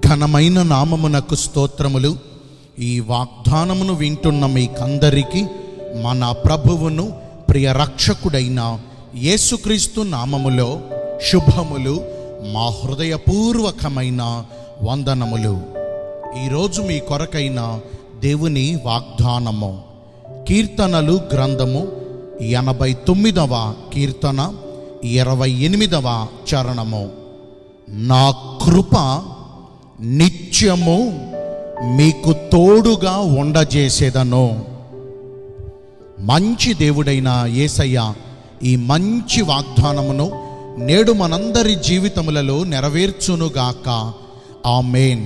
ఘనమైన నామమునకు స్తోత్రములు. ఈ వాగ్దానమును వింటున్న మీకందరికీ మన ప్రభువును ప్రియ రక్షకుడైన యేసుక్రీస్తు నామములో శుభములు, మా హృదయపూర్వకమైన వందనములు. ఈరోజు మీ కొరకైన దేవుని వాగ్దానము కీర్తనలు గ్రంథము 89వ కీర్తన 28వ చరణము. నా కృప నిత్యము మీకు తోడుగా ఉండజేసేదను. మంచి దేవుడైన యేసయ్య ఈ మంచి వాగ్దానమును నేడు మనందరి జీవితములలో నెరవేర్చునుగాక. ఆమేన్.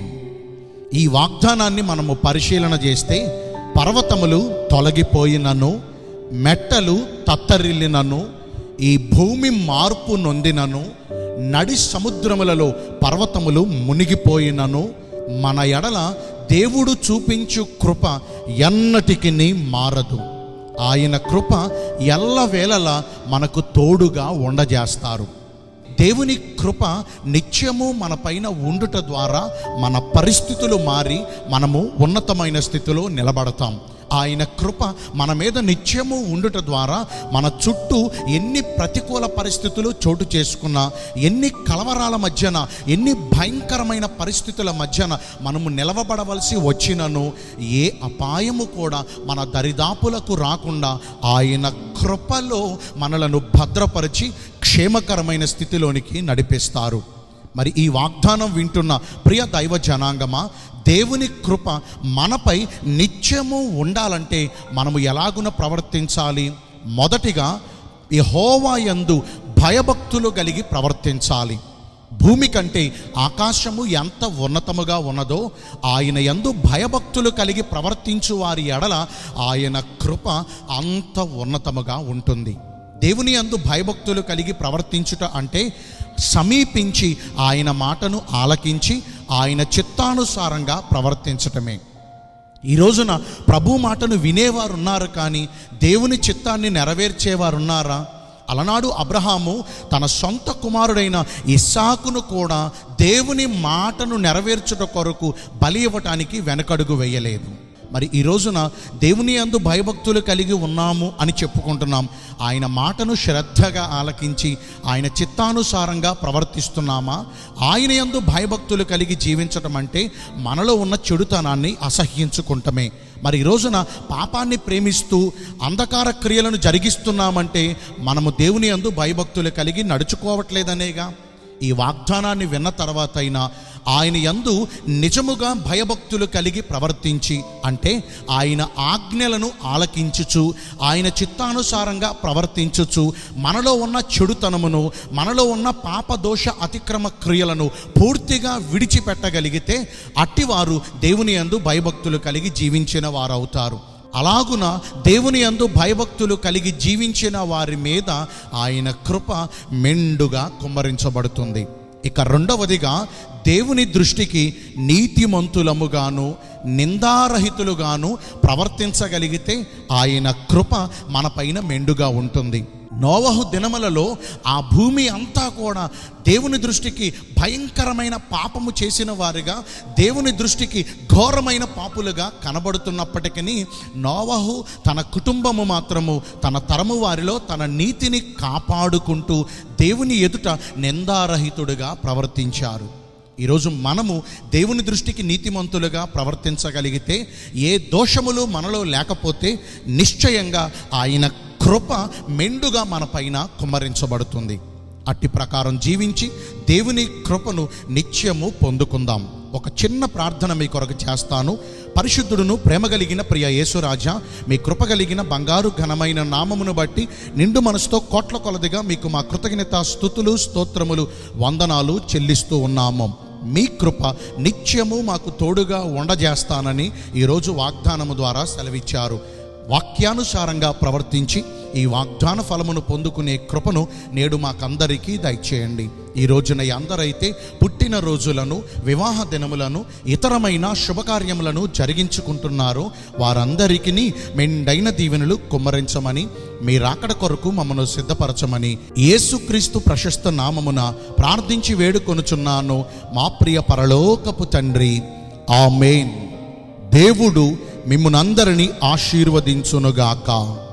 ఈ వాగ్దానాన్ని మనము పరిశీలన చేస్తే, పర్వతములు తొలగిపోయినను, మెట్టలు తత్తరిల్లినను, ఈ భూమి మార్పు నొందినను, నడి సముద్రములలో పర్వతములు మునిగిపోయినను, మన ఎడల దేవుడు చూపించు కృప ఎన్నటికి మారదు. ఆయన కృప ఎల్లవేళలా మనకు తోడుగా ఉండజేస్తారు. దేవుని కృప నిత్యము మన పైన ఉండుట ద్వారా మన పరిస్థితులు మారి మనము ఉన్నతమైన స్థితిలో నిలబడతాం. ఆయన కృప మన మీద నిత్యము ఉండుట ద్వారా మన చుట్టూ ఎన్ని ప్రతికూల పరిస్థితులు చోటు చేసుకున్నా, ఎన్ని కలవరాల మధ్యన, ఎన్ని భయంకరమైన పరిస్థితుల మధ్యన మనము నిలవబడవలసి వచ్చినను ఏ అపాయము కూడా మన దరిదాపులకు రాకుండా ఆయన కృపలో మనలను భద్రపరిచి క్షేమకరమైన స్థితిలోనికి నడిపిస్తారు. మరి ఈ వాగ్దానం వింటున్న ప్రియ దైవ జనాంగమా, దేవుని కృప మనపై నిత్యము ఉండాలంటే మనము ఎలాగున ప్రవర్తించాలి? మొదటిగా యెహోవా యందు భయభక్తులు కలిగి ప్రవర్తించాలి. భూమి కంటే ఆకాశము ఎంత ఉన్నతముగా ఉన్నదో ఆయన యందు భయభక్తులు కలిగి ప్రవర్తించు వారి ఎడల ఆయన కృప అంత ఉన్నతముగా ఉంటుంది. దేవుని యందు భయభక్తులు కలిగి ప్రవర్తించుట అంటే సమీపించి ఆయన మాటను ఆలకించి ఆయన చిత్తానుసారంగా ప్రవర్తించటమే. ఈ రోజున ప్రభు మాటను వినేవారు ఉన్నారు, కానీ దేవుని చిత్తాన్ని నెరవేర్చేవారు ఉన్నారా? అలనాడు అబ్రహాము తన సొంత కుమారుడైన ఇస్సాకును కూడా దేవుని మాటను నెరవేర్చుట కొరకు బలి ఇవ్వటానికి వెనకడుగు వేయలేదు. మరి ఈ రోజున దేవుని యందు భయభక్తులు కలిగి ఉన్నాము అని చెప్పుకుంటున్నాం. ఆయన మాటను శ్రద్ధగా ఆలకించి ఆయన చిత్తానుసారంగా ప్రవర్తిస్తున్నామా? ఆయన యందు భయభక్తులు కలిగి జీవించటం అంటే మనలో ఉన్న చెడుతనాన్ని అసహ్యించుకుంటమే. మరి ఈ రోజున పాపాన్ని ప్రేమిస్తూ అంధకార క్రియలను జరిగిస్తున్నామంటే మనము దేవుని యందు భయభక్తులు కలిగి నడుచుకోవట్లేదనేగా. ఈ వాగ్దానాన్ని విన్న తర్వాత అయినా ఆయన యందు నిజముగా భయభక్తులు కలిగి ప్రవర్తించి, అంటే ఆయన ఆజ్ఞలను ఆలకించుచు ఆయన చిత్తానుసారంగా ప్రవర్తించుచు మనలో ఉన్న చెడుతనమును, మనలో ఉన్న పాపదోష అతిక్రమ క్రియలను పూర్తిగా విడిచిపెట్టగలిగితే అట్టివారు దేవుని యందు భయభక్తులు కలిగి జీవించిన వారవుతారు. అలాగున దేవుని యందు భయభక్తులు కలిగి జీవించిన వారి మీద ఆయన కృప మెండుగా కుమ్మరించబడుతుంది. ఇక రెండవదిగా, దేవుని దృష్టికి నీతిమంతులముగాను నిందారహితులుగాను ప్రవర్తించగలిగితే ఆయన కృప మన పైన మెండుగా ఉంటుంది. నోవహు దినములలో ఆ భూమి అంతా కూడా దేవుని దృష్టికి భయంకరమైన పాపము చేసిన వారిగా, దేవుని దృష్టికి ఘోరమైన పాపులుగా కనబడుతున్నప్పటికీ నోవహు తన కుటుంబము మాత్రము తన తరము వారిలో తన నీతిని కాపాడుకుంటూ దేవుని ఎదుట నిందారహితుడుగా ప్రవర్తించారు. ఈరోజు మనము దేవుని దృష్టికి నీతిమంతులుగా ప్రవర్తించగలిగితే, ఏ దోషములు మనలో లేకపోతే నిశ్చయంగా ఆయన కృప మెండుగా మన పైన కుమ్మరించబడుతుంది. అట్టి ప్రకారం జీవించి దేవుని కృపను నిత్యము పొందుకుందాం. ఒక చిన్న ప్రార్థన మీ కొరకు చేస్తాను. పరిశుద్ధుడును ప్రేమ కలిగిన ప్రియ యేసురాజా, మీ కృప కలిగిన బంగారు ఘనమైన నామమును బట్టి నిండు మనసుతో కోట్ల కొలదిగా మీకు మా కృతజ్ఞత స్తుతులు స్తోత్రములు వందనాలు చెల్లిస్తూ ఉన్నాము. మీ కృప నిత్యము మాకు తోడుగా ఉండజేస్తానని ఈరోజు వాగ్దానము ద్వారా సెలవిచ్చారు. వాక్యానుసారంగా ప్రవర్తించి ఈ వాగ్దాన ఫలమును పొందుకునే కృపను నేడు మాకందరికీ దయచేయండి. ఈ రోజున అందరైతే పుట్టిన రోజులను, వివాహ దినములను, ఇతరమైన శుభకార్యములను జరిగించుకుంటున్నారో వారందరికీ మెండైన దీవెనలు కుమ్మరించమని మీ రాకడ కొరకు మమ్మను సిద్ధపరచమని యేసుక్రీస్తు ప్రశస్త నామమున ప్రార్థించి వేడుకొనుచున్నాను మా ప్రియ పరలోకపు తండ్రి, ఆమేన్. దేవుడు మిమ్మునందరినీ ఆశీర్వదించునుగాక.